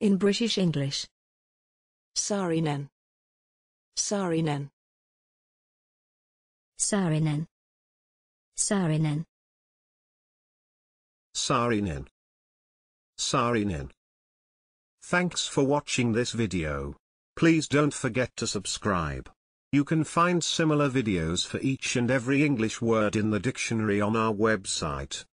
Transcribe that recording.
In British English. Saarinen. Saarinen. Saarinen. Saarinen. Saarinen. Saarinen. Thanks for watching this video. Please don't forget to subscribe. You can find similar videos for each and every English word in the dictionary on our website.